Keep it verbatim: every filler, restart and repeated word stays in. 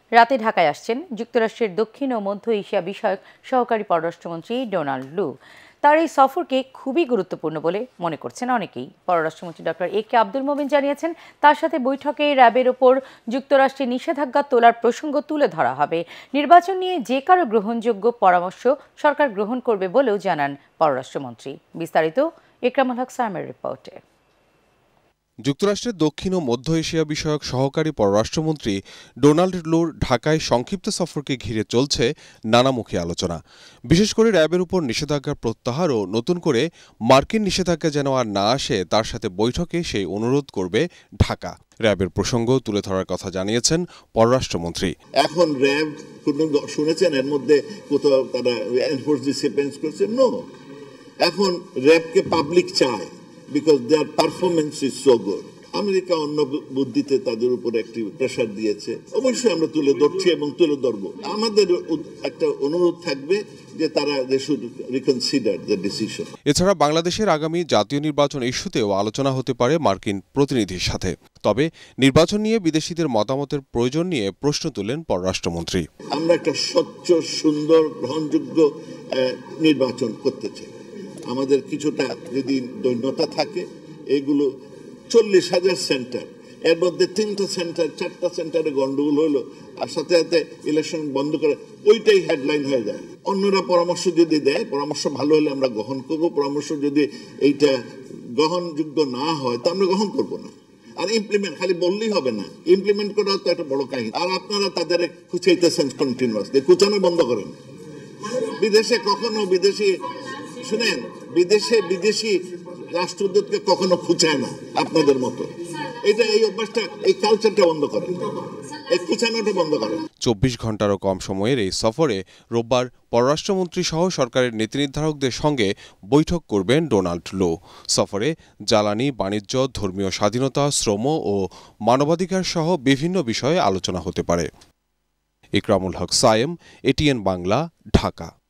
রাতে ঢাকায় আসছেন যুক্তরাষ্ট্রের দক্ষিণ ও মধ্য এশিয়া বিষয়ক সহকারী পররাষ্ট্রমন্ত্রী ডোনাল্ড লু। তার এই সফরকে খুবই গুরুত্বপূর্ণ বলে মনে করছেন অনেকেই। পররাষ্ট্রমন্ত্রী ডক্টর এ কে আব্দুল মোমেন জানিয়েছেন, তার সাথে বৈঠকে র্যাবের ওপর যুক্তরাষ্ট্রের নিষেধাজ্ঞা তোলার প্রসঙ্গ তুলে ধরা হবে। নির্বাচন নিয়ে যে কারো গ্রহণযোগ্য পরামর্শ সরকার গ্রহণ করবে বলেও জানান পররাষ্ট্রমন্ত্রী। বিস্তারিত ইকরামুল হক সাইমের রিপোর্টে। যুক্তরাষ্ট্রের দক্ষিণ ও মধ্য এশিয়া বিষয়ক সহকারী পররাষ্ট্রমন্ত্রী ডোনাল্ড লুর ঢাকায় সংক্ষিপ্ত সফরকে ঘিরে চলছে নানামুখী আলোচনা। বিশেষ করে র্যাবের উপর নিষেধাজ্ঞার প্রত্যাহার ও নতুন করে মার্কিন নিষেধাজ্ঞা যেন আর না আসে তার সাথে বৈঠকে সেই অনুরোধ করবে ঢাকা। র্যাবের প্রসঙ্গ তুলে ধরার কথা জানিয়েছেন পররাষ্ট্রমন্ত্রী। এখন র্যাব শুনেছেন এর মধ্যে কোথাও তারা এনফোর্স ডিসিপ্লিন করছে? নো, এখন র্যাবকে পাবলিক চায় because their performance is so good. America অন্য বুদ্ধিতে তাদের উপর একটি প্রেসার দিয়েছে, অবশ্যই আমরা তুলে ধরছি এবং তুলে ধরবো। আমাদের একটা অনুরোধ থাকবে যে তারা they should reconsider the decision. এছাড়া বাংলাদেশের আগামী জাতীয় নির্বাচন ইস্যুতেও আলোচনা হতে পারে মার্কিন প্রতিনিধির সাথে। তবে নির্বাচন নিয়ে বিদেশিদের মতামতের প্রয়োজন নিয়ে প্রশ্ন তুলেন পররাষ্ট্রমন্ত্রী। আমরা একটা স্বচ্ছ, সুন্দর, গ্রহণযোগ্য নির্বাচন করতে চাই। আমাদের কিছুটা যদি দৈন্যতা থাকে, এগুলো চল্লিশ হাজার সেন্টার, এর মধ্যে তিনটা সেন্টার চারটা সেন্টারে গন্ডগোল হলো আর সাথে সাথে ইলেকশন বন্ধ করে ওইটাই হেডলাইন হয়ে যায়। অন্যরা পরামর্শ যদি দেয়, পরামর্শ ভালো হলে আমরা গ্রহণ করব, পরামর্শ যদি এইটা গ্রহণযোগ্য না হয় তা আমরা গ্রহণ করব না। আর ইমপ্লিমেন্ট খালি বললেই হবে না, ইমপ্লিমেন্ট করা তো একটা বড় কাহিনী। আর আপনারা তাদের খুঁচাইতেছেন কন্টিনিউয়াসলি, খুঁচানো বন্ধ করেন। বিদেশে কখনো বিদেশি শুনেন বিদেশে বিদেশি রাষ্ট্রদূতকে কখনো খুঁচায় না আপনাদের মতো। এটা এই অভ্যাসটা, এই কালচারটা বন্ধ করেন, এই খুঁচানোটা বন্ধ করেন। চব্বিশ ঘন্টারও কম সময়ের এই সফরে রোববার পররাষ্ট্রমন্ত্রী সহ সরকারের নীতি নির্ধারকদের সঙ্গে বৈঠক করবেন ডোনাল্ড লু। সফরে জ্বালানি, বাণিজ্য, ধর্মীয় স্বাধীনতা, শ্রম ও মানবাধিকার সহ বিভিন্ন বিষয়ে আলোচনা হতে পারে। ইকরামুল হক সায়েম, এটিএন বাংলা, ঢাকা।